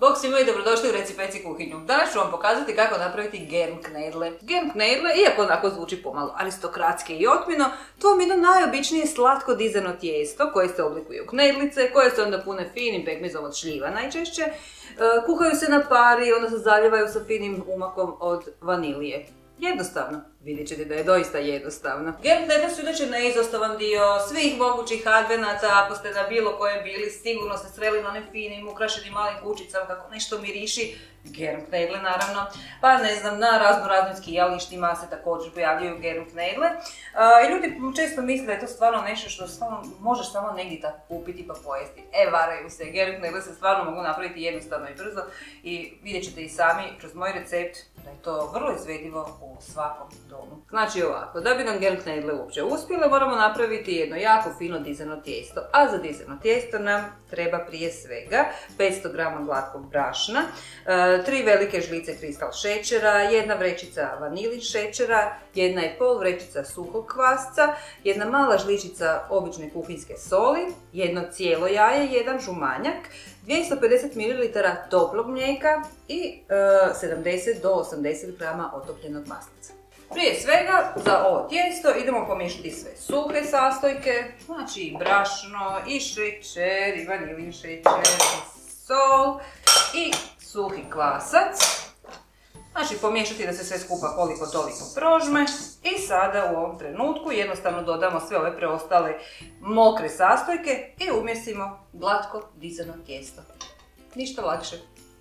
Bog svima i dobrodošli u Reci Peci kuhinju. Danas ću vam pokazati kako napraviti germknedle. Germknedle, iako onako zvuči pomalo aristokratski i otmino, to vam je jedno najobičnije slatko dizano tijesto koje se oblikuje u knedlice, koje se onda pune finim pekmezom od šljiva najčešće. Kuhaju se na pari, onda se zaljevaju sa finim umakom od vanilije. Jednostavno, vidjet ćete da je doista jednostavno. Germknedle su inače neizostavan dio svih mogućih advenata. Ako ste na bilo kojem bili, sigurno ste sveli na one finim, ukrašenim malim kućicama kako nešto miriši. Germknedle naravno. Pa ne znam, na raznim skijalištima se također pojavljaju germknedle. I ljudi često misle da je to stvarno nešto što možeš samo negdje tako kupiti pa pojesti. Varaju se, germknedle se stvarno mogu napraviti jednostavno i brzo. I vidjet ćete i sami kroz moj recept da je to vrlo izvedivo u svakom domu. Znači ovako, da bi nam germknedle uopće uspjele, moramo napraviti jedno jako fino dizano tijesto. A za dizano tijesto nam treba prije svega 500 g glatkog brašna, 3 velike žlice kristal šećera, 1 vrećica vanilin šećera, 1,5 vrećica suhog kvasca, 1 mala žličica obične kuhinjske soli, 1 cijelo jaje, 1 žumanjak, 250 ml toplog mlijeka i 70 do 80 g otopljenog maslica. Prije svega, za ovo tijesto idemo pomiješati sve suhe sastojke, znači i brašno, i šećer, i vanilin šećer, i sol, i suhi kvasac. Znači pomiješati da se sve skupa koliko toliko prožme. I sada u ovom trenutku jednostavno dodamo sve ove preostale mokre sastojke i umjesimo glatko dizano tijesto. Ništa lakše.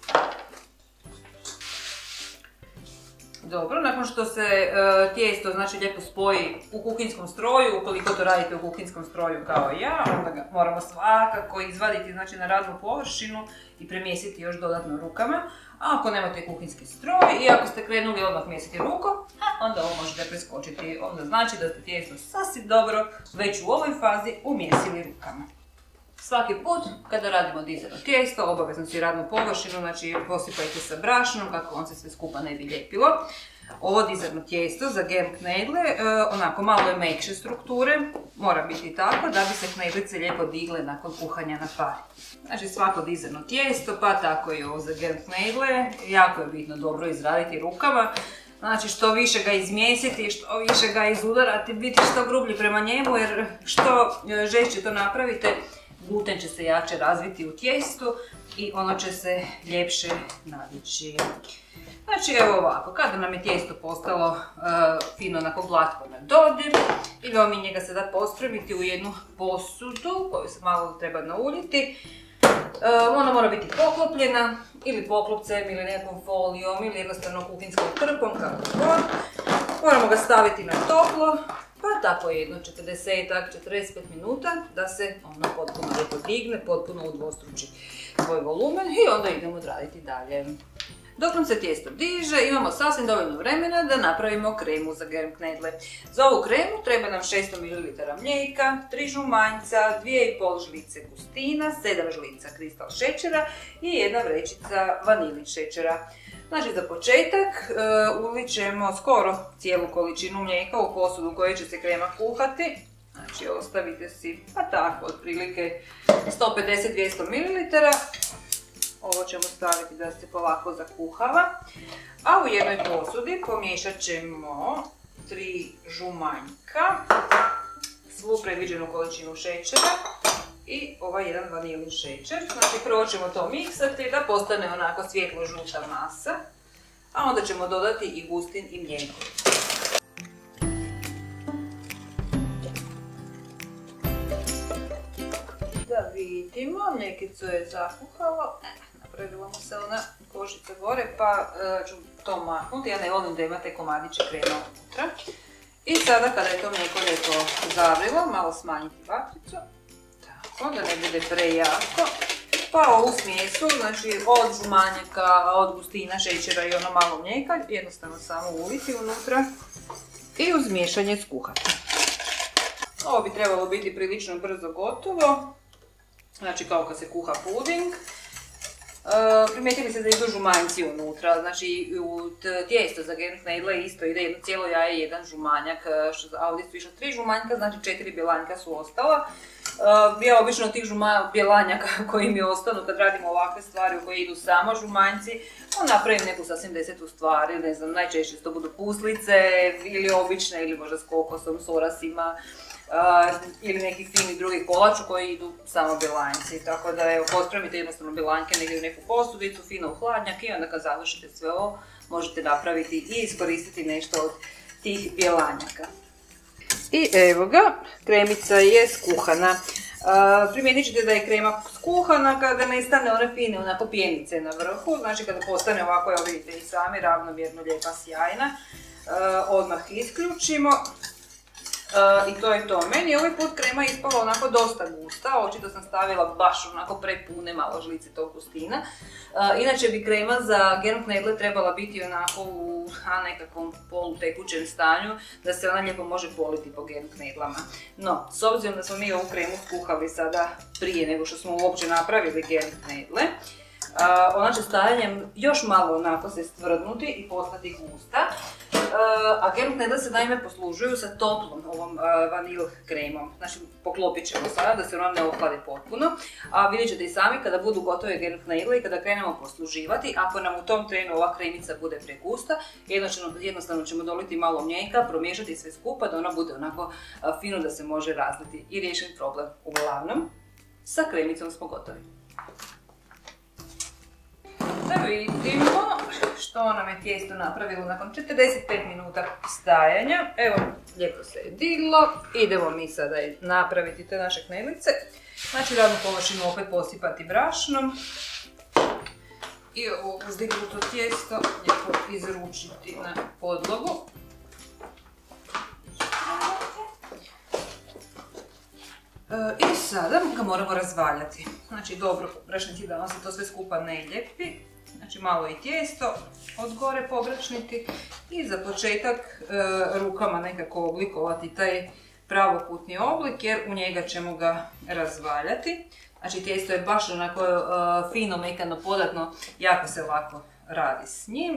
Dobro, nakon što se tijesto znači lijepo spoji u kuhinjskom stroju, ukoliko to radite u kuhinjskom stroju kao ja, onda ga moramo svakako izvaditi znači, na radnu površinu i premjesiti još dodatno rukama. A ako nemate kuhinjski stroj i ako ste krenuli odmah mjesiti rukom, onda ovo možete preskočiti. Onda znači da ste tijesto sasvim dobro već u ovoj fazi umjesili rukama. Svaki put kada radimo dizano tijesto, obavezno si radnu površinu, znači posipajte sa brašnom kako on se sve skupa ne bi lijepilo. Ovo dizano tijesto za germknedle, onako malo je mekše strukture, mora biti tako da bi se knedlice lijepo digle nakon kuhanja na pari. Znači svako dizano tijesto, pa tako i ovo za germknedle, jako je bitno dobro izraditi rukama. Znači što više ga izmjesiti, što više ga izudarati, biti što grublji prema njemu jer što žešće to napravite, gluten će se jače razviti u tijestu i ono će se ljepše nadići. Znači evo ovako, kada nam je tijesto postalo fino onako glatko na dodir, idemo mi njega sada pospremiti u jednu posudu koju se malo treba nauljiti. Ona mora biti poklopljena ili poklopcem ili nekom folijom ili jednostavno kuhinskom krpom, kako god. Moramo ga staviti na toplo, pa tako jedno 40-45 minuta da se ono potpuno lijepo digne, potpuno udvostruči svoj volumen i onda idemo odraditi dalje. Dok nam se tijesto diže, imamo sasvim dovoljno vremena da napravimo kremu za germknedle. Za ovu kremu treba nam 600 ml mlijeka, 3 žumanjca, 2,5 žlice gustina, 7 žlica kristal šećera i 1 vrećica vanilin šećera. Znači za početak ulit ćemo skoro cijelu količinu mlijeka u posudu u kojoj će se krema kuhati. Znači ostavite si pa tako otprilike 150-200 ml. Ovo ćemo staviti da se polako zakuhava. A u jednoj posudi pomiješat ćemo 3 žumanjka, svu predviđenu količinu šećera i ovaj jedan vanilin šećer. Znači prvo ćemo to miksati da postane onako svijetlo žuta masa, a onda ćemo dodati i gustin i mlijeko. Da vidimo, mljekicu je zakuhalo. Napravila mu se ona kožica gore pa ću to maknuti. Ja ne volim da imate komadiće krema unutra. I sada kada je to mlijeko lijepo zavrilo, malo smanjiti vatricu. Tako, da ne bude prejako. Pa ovu smjesu, znači od žumanjaka, od gustina, šećera i ono malo mlijeka, jednostavno samo uliti unutra i uz miješanje skuhati. Ovo bi trebalo biti prilično brzo gotovo. Znači kao kad se kuha puding. Primijetili se da idu žumanjci unutra, znači u tijesto za germknedle isto ide jedno cijelo jaje i jedan žumanjak, a ovdje su išla 3 žumanjka, znači 4 bjelanjka su ostala. Ja obično tih bjelanjaka koji mi ostanu kad radimo ovakve stvari u koje idu samo žumanjci, napravim neku sasvim desetu stvari, ne znam, najčešće to budu puslice ili obične ili možda s kokosom, s orasima ili neki fini drugi kolač u koji idu samo bjelanjci. Tako da evo, pospremite jednostavno bjelanjke negdje u neku posudicu, fino u hladnjak i onda kad završite sve ovo možete napraviti i iskoristiti nešto od tih bjelanjaka. I evo ga, kremica je skuhana. Primijetit ćete da je krema skuhana kada ne stane one fine onako pjenice na vrhu, znači kada postane ovako, evo vidite i sami, ravnomjerno, lijepa, sjajna. Odmah isključimo. I to je to. Meni je ovaj put krema ispala onako dosta gusta, očito sam stavila baš onako prepune malo žlice tog gustina. Inače bi krema za germknedle trebala biti onako u nekakvom polutekućem stanju, da se ona lijepo može politi po germknedlama. No, s obzirom da smo mi ovu kremu skuhali sada prije nego što smo uopće napravili germknedle, ona će stajanjem još malo onako se stvrdnuti i postati gusta. A germknedle se naime poslužuju sa toplom ovom vanil kremom. Znači poklopit ćemo sada da se ona ne ohlade potpuno. A vidjet ćete i sami kada budu gotove germknedle i kada krenemo posluživati, ako nam u tom trenu ova kremica bude pregusta, jednostavno ćemo doliti malo mlijeka, promiješati sve skupa da ona bude onako fino da se može razliti i riješen problem. Uglavnom, sa kremicom smo gotovi. Da vidimo što nam je tijesto napravilo nakon 45 minuta stajanja. Evo, lijepo se je diglo. Idemo mi sada napraviti te naše knedlice. Znači, radnu površinu opet posipati brašnom. I ovo uzdignuto tijesto lijepo izručiti na podlogu. I sada ga moramo razvaljati. Znači, dobro pobrašniti da vam se to sve skupa ne ljepi. Znači, malo i tijesto od gore pobrašniti i za početak rukama nekako oblikovati taj pravokutni oblik, jer u njega ćemo ga razvaljati. Znači, tijesto je baš onako fino, mekano, podatno, jako se lako radi s njim.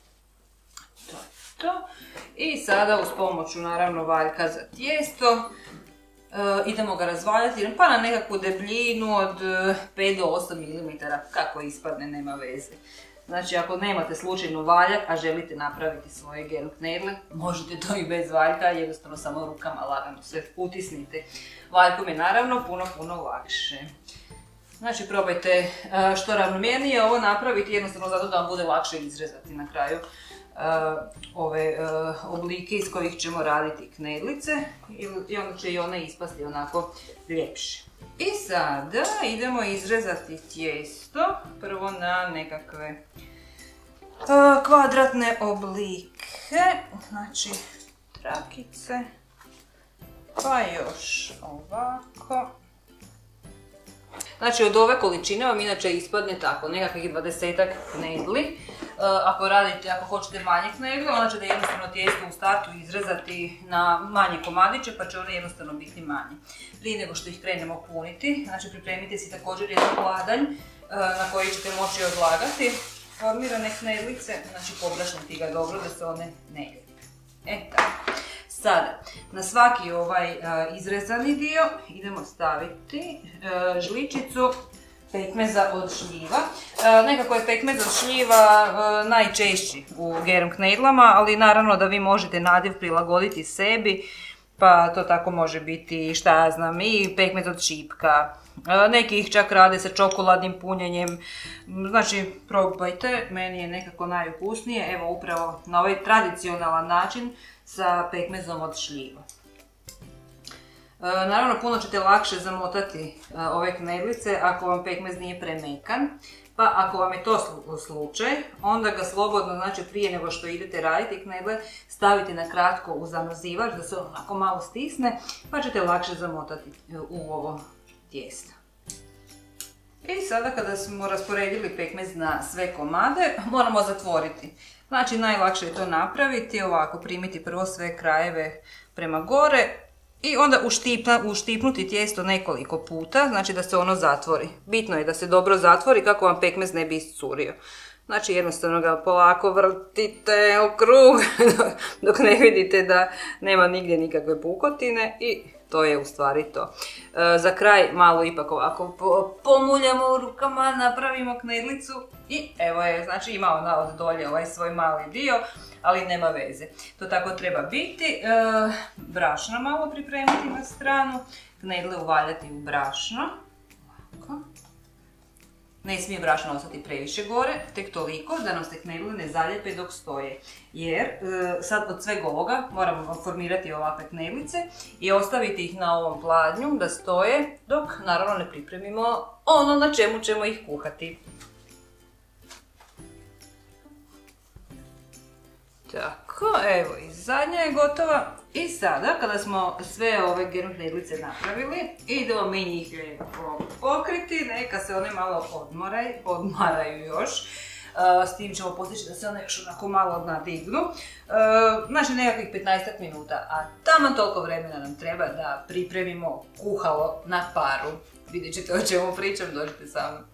To je to. I sada uz pomoću naravno valjka za tijesto idemo ga razvaljati pa na nekakvu debljinu od 5 do 8 mm, kako ispadne, nema veze. Znači, ako nemate slučajno valjak, a želite napraviti svoje germknedle, možete to i bez valjka, jednostavno samo rukama lagano sve utisnite. Valjkom je naravno puno lakše. Znači, probajte što ravnomjernije ovo napraviti, jednostavno zato da vam bude lakše izrezati na kraju ove oblike iz kojih ćemo raditi knedlice i onda će i one ispasti onako ljepše. I sada idemo izrezati tijesto, prvo na nekakve kvadratne oblike, znači trakice, pa još ovako. Znači, od ove količine vam inače ispadne tako, nekakvih 20-ak knedli. Ako hoćete manje knedle, onda ćete jednostavno tijesto u startu izrezati na manje komadiće, pa će one jednostavno biti manje. Prije nego što ih krenemo puniti, znači pripremite si također jedan pladanj na koji ćete moći odlagati formirane knedlice, znači pobrašniti ga dobro da se one ne ljepe. Tako. Sada, na svaki ovaj izrezani dio idemo staviti žličicu pekmeza od šljiva. Nekako je pekmez od šljiva najčešći u germknedlama, ali naravno da vi možete nadjev prilagoditi sebi, pa to tako može biti, šta ja znam, i pekmez od šipka. Neki ih čak rade sa čokoladnim punjenjem, znači probajte, meni je nekako najukusnije, evo upravo na ovaj tradicionalan način sa pekmezom od šljiva. Naravno, puno ćete lakše zamotati ove knedlice ako vam pekmez nije premekan, pa ako vam je to slučaj, onda ga slobodno, znači prije nego što idete raditi knedle, stavite na kratko u zamrzivač da se onako malo stisne, pa ćete lakše zamotati u ovo tijesto. I sada kada smo rasporedili pekmez na sve komade, moramo zatvoriti. Znači, najlakše je to napraviti ovako, primiti prvo sve krajeve prema gore i onda uštipnuti tijesto nekoliko puta, znači da se ono zatvori. Bitno je da se dobro zatvori kako vam pekmez ne bi iscurio. Znači, jednostavno ga polako vrtite u krug dok ne vidite da nema nigdje nikakve pukotine i To je u stvari to. Za kraj malo ipak ovako pomuljamo u rukama, napravimo knedlicu i evo je, znači ima ona od dolje ovaj svoj mali dio, ali nema veze. To tako treba biti. Brašno malo pripremiti na stranu, knedle uvaljati u brašno. Ovako. Ne smije brašno ostati previše gore, tek toliko da nam se knedle ne zaljepe dok stoje. Jer sad od sveg ovoga moramo formirati ovakve knedlice i ostaviti ih na ovom pladnju da stoje dok naravno ne pripremimo ono na čemu ćemo ih kuhati. Tako, evo i zadnja je gotova. I sada, kada smo sve ove germ knedlice napravili, idemo mi njih lijepo pokriti, neka se one malo odmaraju još. S tim ćemo postići da se one još onako malo nadignu. Znači nekakvih 15 minuta, a taman toliko vremena nam treba da pripremimo kuhalo na paru. Vidjet ćete o čemu pričam, dođite sa mnom.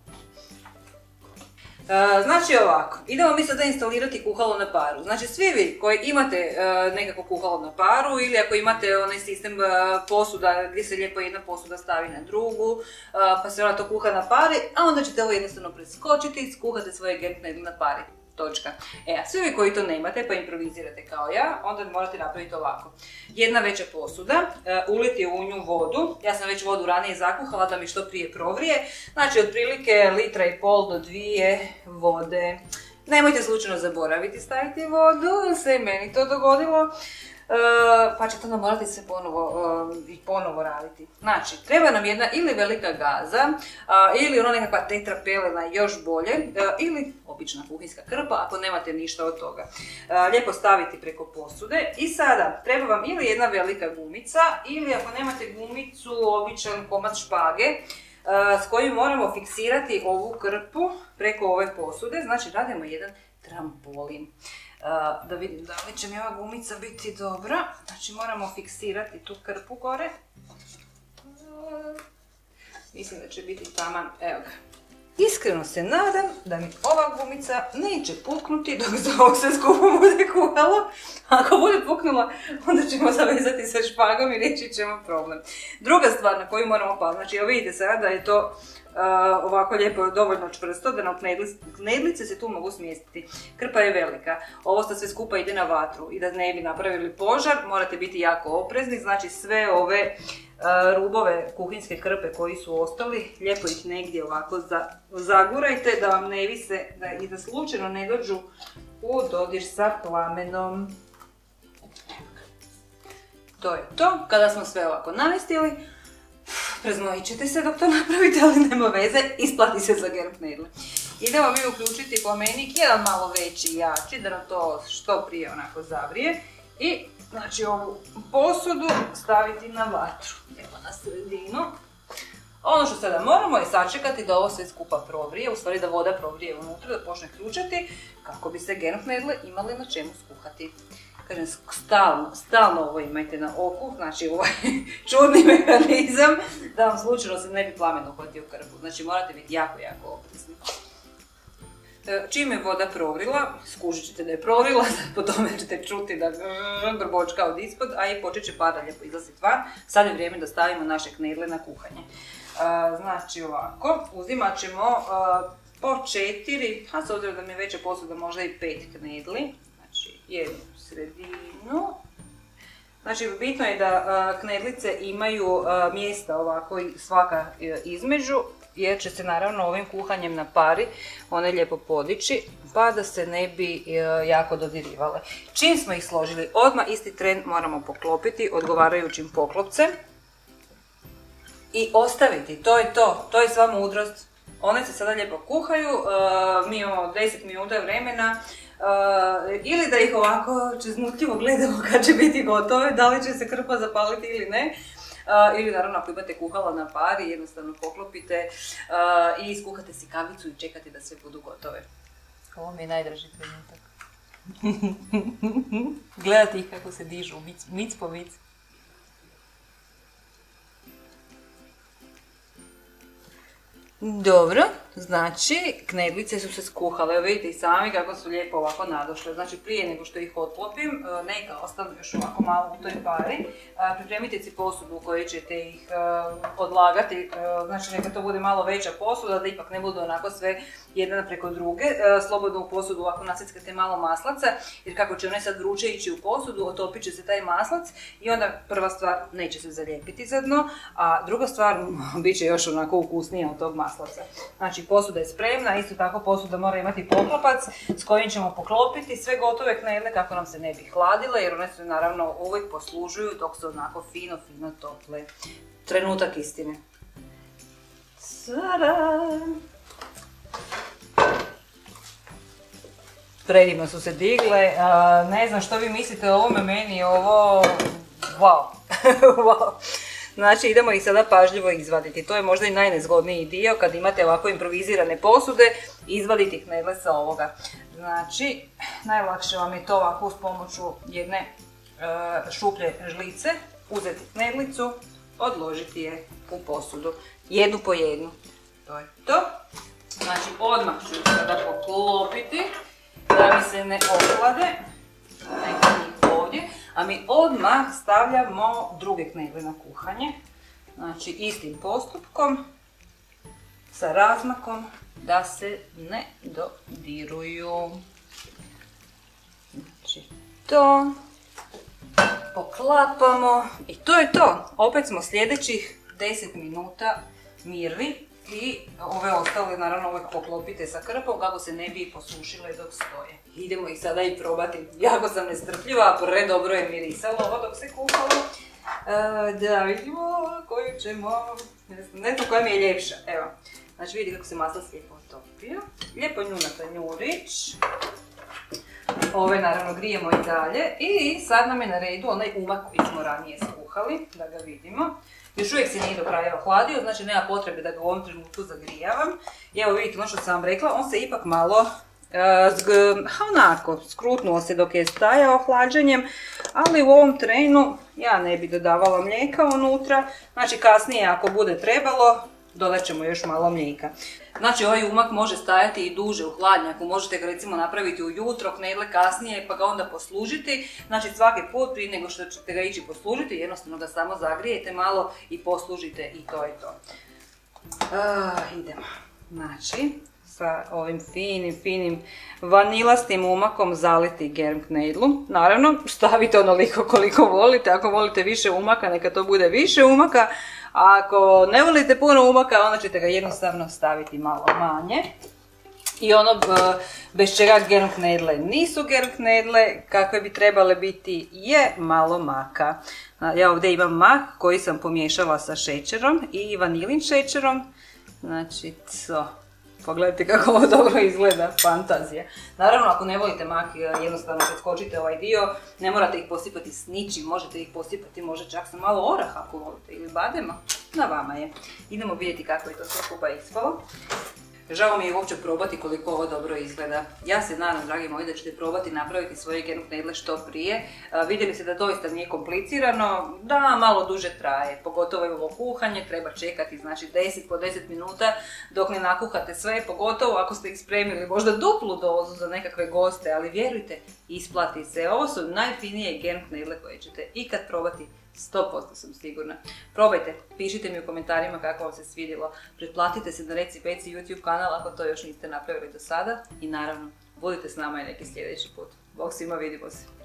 Znači ovako, idemo mi sada instalirati kuhalo na paru. Znači svi vi koji imate nekako kuhalo na paru ili ako imate onaj sistem posuda gdje se lijepo jedna posuda stavi na drugu, pa se ona to kuha na pari, a onda ćete ovo jednostavno preskočiti i skuhate svoje germ knedle na pari. Točka. A svi vi koji to nemate pa improvizirate kao ja, onda morate napraviti ovako. Jedna veća posuda, uliti u nju vodu, ja sam već vodu ranije zakuhala da mi što prije provrije, znači otprilike 1,5 litra do 2 vode. Nemojte slučajno zaboraviti staviti vodu, jer se i meni to dogodilo. Pa ćete onda morati se ponovo raditi. Znači, treba nam jedna ili velika gaza, ili ono nekakva tetrapelena još bolje, ili obična kuhinjska krpa ako nemate ništa od toga. Lijepo staviti preko posude i sada treba vam ili jedna velika gumica, ili ako nemate gumicu, običan komad špage, s kojim moramo fiksirati ovu krpu preko ove posude, znači radimo jedan trampolin. Da vidim da li će mi ova gumica biti dobra, znači moramo fiksirati tu krpu gore. Mislim da će biti taman, evo ga. Iskreno se nadam da mi ova gumica neće puknuti dok za ovog sve skupo bude kuhalo. Ako bude puknula, onda ćemo zavezati sa špagom i reći ćemo problem. Druga stvar na koju moramo paziti, znači evo vidite sada da je to ovako lijepo dovoljno čvrsto da nam knedlice se tu mogu smjestiti. Krpa je velika, ovo sve skupa ide na vatru i da ne bi napravili požar morate biti jako oprezni, znači sve ove rubove kuhinjske krpe koji su ostali, lijepo ih negdje ovako zagurajte da vam ne vise i da slučajno ne dođu u dodir sa plamenom. To je to, kada smo sve ovako namjestili, preznojit ćete se dok to napravite, ali nema veze, isplati se za germ knedle. Idemo mi uključiti plamenik, jedan malo veći i jači, da nam to što prije onako zavrije. I znači ovu posudu staviti na vatru, evo na sredinu. Ono što sada moramo je sačekati da ovo sve skupa provrije, u stvari da voda provrije unutra, da počne ključati, kako bi se germ knedle imali na čemu skuhati. Kažem, stalno ovo imajte na oku, znači ovaj čudni mehanizam, da vam slučajno se ne bi plamen uhvatio krpu. Znači morate biti jako oprezni. Čim je voda provrila, skužit ćete da je provrila, po tome ćete čuti da brbočka od ispod, a i počet će pada lijepo izlaziti van. Sad je vrijeme da stavimo naše knedle na kuhanje. Znači ovako, uzimat ćemo po 4, a s obzirom da mi je veća posuda možda i 5 knedli. Znači jednu sredinu. Znači bitno je da knedlice imaju mjesta ovako svaka između, jer će se naravno ovim kuhanjem na pari one lijepo podići, pa da se ne bi jako dodirivale. Čim smo ih složili, odmah isti tren moramo poklopiti odgovarajućim poklopcem i ostaviti, to je to, to je sva mudrost. One se sada lijepo kuhaju, mi imamo 10 minuta vremena, ili da ih ovako čeznutljivo gledamo kad će biti gotove, da li će se krpa zapaliti ili ne. Ili naravno ako imate kuhalo na pari, jednostavno poklopite i iskuhate si kavicu i čekate da sve budu gotove. Ovo mi je najdraži trenutak. Gledate ih kako se dižu, mic po mic. Dobro, znači knedlice su se skuhale, evo vidite i sami kako su lijepo ovako nadošle. Znači prije nego što ih otklopim, neka ostanu još ovako malo u toj pari, pripremite si posudu u kojoj ćete ih odlagati, znači neka to bude malo veća posuda, da ipak ne budu onako sve jedna preko druge. Slobodno u posudu ovako naseckate malo maslaca, jer kako će one sad vruće ići u posudu, otopit će se taj maslac i onda prva stvar neće se zalijepiti za dno, a druga stvar bit će još onako ukusnija od tog maslaca. Znači posuda je spremna, isto tako posuda mora imati poklopac s kojim ćemo poklopiti sve gotove knedle kako nam se ne bi hladile, jer one se naravno uvijek poslužuju dok su onako fino tople. Trenutak istine. Predivno su se digle, ne znam što vi mislite o ovome, meni je ovo wow. Wow. Znači idemo ih sada pažljivo izvaditi, to je možda i najnezgodniji dio kad imate ovako improvizirane posude, izvaditi knedle sa ovoga. Znači najlakše vam je to ovako uz pomoću jedne šuplje žlice, uzeti knedlicu, odložiti je u posudu, jednu po jednu. To je to. Znači odmah ću sada poklopiti da mi se ne ohlade, neka njih ovdje. A mi odmah stavljamo druge knedle na kuhanje, znači istim postupkom, sa razmakom da se ne dodiruju. Znači to, poklapamo i to je to. Opet smo sljedećih 10 minuta mirni i ove ostale naravno uvijek poklopite sa krpom kako se ne bi posušile dok stoje. Idemo ih sada i probati. Jako sam nestrpljiva, predobro je mirisalo ovo dok se kuhalo. Da vidimo koju ćemo, ne znam koja mi je ljepša. Evo, znači vidite kako se masla lijepo otopio. Lijepo njunata njurić. Ove naravno grijemo i dalje. I sad nam je na redu onaj umak koji smo ranije skuhali, da ga vidimo. Još uvijek se nije do kraja ohladio, znači nema potrebe da ga u ovom trenutku zagrijavam. I evo vidite ono što sam vam rekla, on se ipak malo onako skrutnuo se dok je stajao hlađenjem, ali u ovom trenu ja ne bi dodavala mlijeka unutra, znači kasnije ako bude trebalo dodat ćemo još malo mlijeka. Znači ovaj umak može stajati i duže u hladnjaku, možete ga recimo napraviti ujutro, knedle kasnije pa ga onda poslužiti. Znači svaki put prije nego što ćete ga ići poslužiti, jednostavno ga samo zagrijete malo i poslužite i to je to. Idemo, znači sa ovim finim vanilastim umakom zaliti germ knedlu. Naravno stavite onoliko koliko volite, ako volite više umaka neka to bude više umaka. A ako ne volite puno umaka, onda ćete ga jednostavno staviti malo manje. I ono bez čega germ knedle nisu germ knedle, kakve bi trebale biti je malo maka. Ja ovdje imam mak koji sam pomiješala sa šećerom i vanilin šećerom. Znači to. Pogledajte kako ovo dobro izgleda, fantazija. Naravno, ako ne volite mak, jednostavno preskočite ovaj dio, ne morate ih posipati s ničim, možete ih posipati možda čak sa malo oraha ako volite ili badema, na vama je. Idemo vidjeti kako je to sve skupa ispalo. Žao mi je uopće probati koliko ovo dobro izgleda. Ja se nadam, dragi moji, da ćete probati napraviti svoje germ knedle što prije. Vidjeli ste da doista nije komplicirano, da malo duže traje, pogotovo je ovo kuhanje, treba čekati znači 10 po 10 minuta dok ne nakuhate sve, pogotovo ako ste ih spremili možda duplu dozu za nekakve goste, ali vjerujte, isplati se. Ovo su najfinije germ knedle koje ćete ikad probati. 100% sam sigurna. Probajte, pišite mi u komentarima kako vam se svidjelo. Pretplatite se na Reci Peci YouTube kanal ako to još niste napravili do sada. I naravno, budite s nama i neki sljedeći put. Bog svima, vidimo se.